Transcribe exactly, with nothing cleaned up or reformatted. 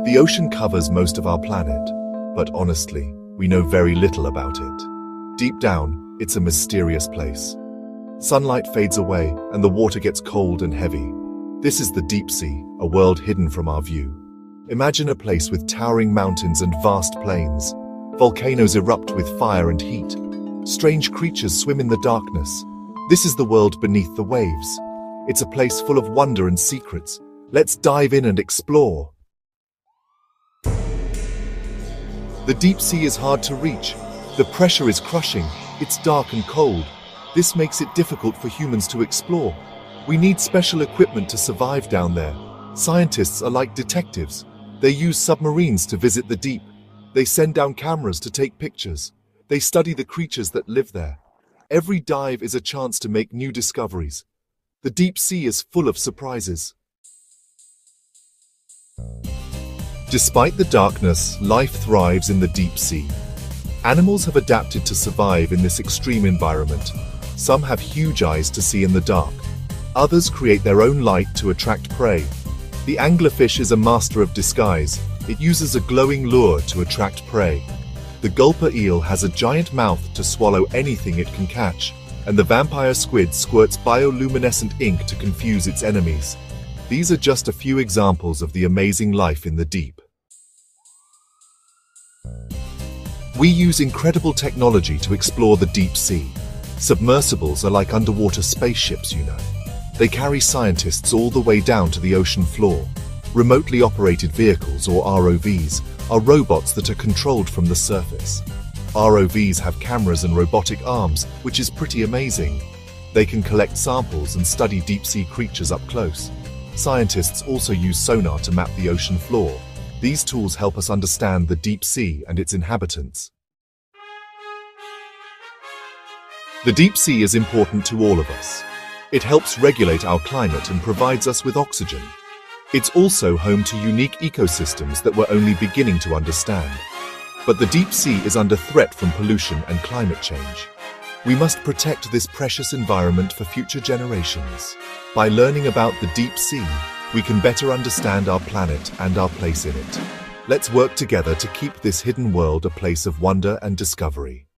The ocean covers most of our planet, but honestly, we know very little about it. Deep down, it's a mysterious place. Sunlight fades away and the water gets cold and heavy. This is the deep sea, a world hidden from our view. Imagine a place with towering mountains and vast plains. Volcanoes erupt with fire and heat. Strange creatures swim in the darkness. This is the world beneath the waves. It's a place full of wonder and secrets. Let's dive in and explore. The deep sea is hard to reach. The pressure is crushing. It's dark and cold. This makes it difficult for humans to explore. We need special equipment to survive down there. Scientists are like detectives. They use submarines to visit the deep. They send down cameras to take pictures. They study the creatures that live there. Every dive is a chance to make new discoveries. The deep sea is full of surprises. Despite the darkness, life thrives in the deep sea. Animals have adapted to survive in this extreme environment. Some have huge eyes to see in the dark. Others create their own light to attract prey. The anglerfish is a master of disguise. It uses a glowing lure to attract prey. The gulper eel has a giant mouth to swallow anything it can catch. And the vampire squid squirts bioluminescent ink to confuse its enemies. These are just a few examples of the amazing life in the deep. We use incredible technology to explore the deep sea. Submersibles are like underwater spaceships, you know. They carry scientists all the way down to the ocean floor. Remotely operated vehicles, or R O Vs, are robots that are controlled from the surface. R O Vs have cameras and robotic arms, which is pretty amazing. They can collect samples and study deep-sea creatures up close. Scientists also use sonar to map the ocean floor. These tools help us understand the deep sea and its inhabitants. The deep sea is important to all of us. It helps regulate our climate and provides us with oxygen. It's also home to unique ecosystems that we're only beginning to understand. But the deep sea is under threat from pollution and climate change. We must protect this precious environment for future generations. By learning about the deep sea, we can better understand our planet and our place in it. Let's work together to keep this hidden world a place of wonder and discovery.